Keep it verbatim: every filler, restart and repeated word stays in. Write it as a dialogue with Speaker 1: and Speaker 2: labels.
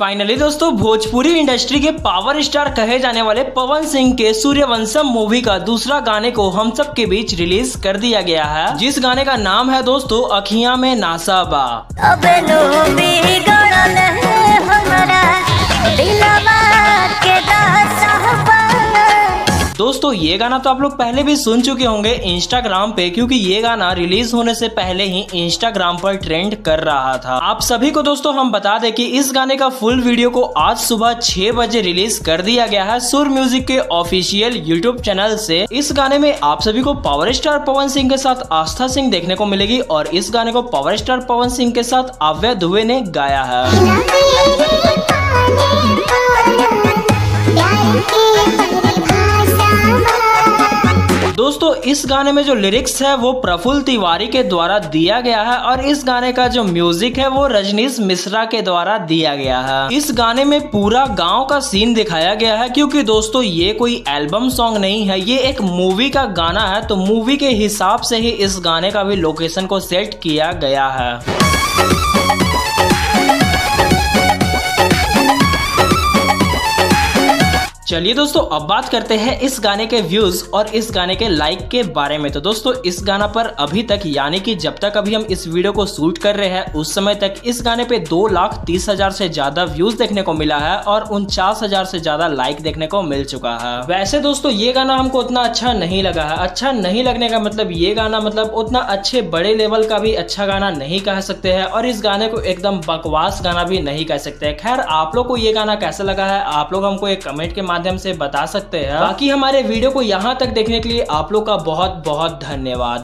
Speaker 1: Finally दोस्तों Bhojpuri industry के power star कहे जाने वाले पवन सिंह के सूर्यवंशम मूवी का दूसरा गाने को हम सब के बीच रिलीज कर दिया गया है, जिस गाने का नाम है दोस्तों अखियां में नासा बा। अब दोस्तों ये गाना तो आप लोग पहले भी सुन चुके होंगे इंस्टाग्राम पे, क्योंकि ये गाना रिलीज होने से पहले ही इंस्टाग्राम पर ट्रेंड कर रहा था। आप सभी को दोस्तों हम बता दें कि इस गाने का फुल वीडियो को आज सुबह छह बजे रिलीज कर दिया गया है सुर म्यूजिक के ऑफिशियल यूट्यूब चैनल से। इस गाने में आप सभी को पावर स्टार पवन सिंह के साथ आस्था सिंह देखने को मिलेगी और इस गाने को पावर स्टार पवन सिंह के साथ आव्या दुबे ने गाया है। दोस्तों इस गाने में जो लिरिक्स है वो प्रफुल्ल तिवारी के द्वारा दिया गया है और इस गाने का जो म्यूजिक है वो रजनीश मिश्रा के द्वारा दिया गया है। इस गाने में पूरा गांव का सीन दिखाया गया है, क्योंकि दोस्तों ये कोई एल्बम सॉन्ग नहीं है, ये एक मूवी का गाना है, तो मूवी के हिसाब से ही इस गाने का भी लोकेशन को सेट किया गया है। चलिए दोस्तों अब बात करते हैं इस गाने के व्यूज और इस गाने के लाइक के बारे में। तो दोस्तों इस गाना पर अभी तक यानी कि जब तक अभी हम इस वीडियो को शूट कर रहे हैं उस समय तक इस गाने पे दो लाख तीस हजार से ज्यादा व्यूज देखने को मिला है और उनचास हजार से ज्यादा लाइक देखने को मिल चुका है। वैसे दोस्तों ये गाना हमको उतना अच्छा नहीं लगा है। अच्छा नहीं लगने का मतलब ये गाना मतलब उतना अच्छे बड़े लेवल का भी अच्छा गाना नहीं कह सकते हैं और इस गाने को एकदम बकवास गाना भी नहीं कह सकते। खैर आप लोग को ये गाना कैसा लगा है आप लोग हमको एक कमेंट के माध्यम से बता सकते हैं। बाकी हमारे वीडियो को यहाँ तक देखने के लिए आप लोग का बहुत बहुत धन्यवाद।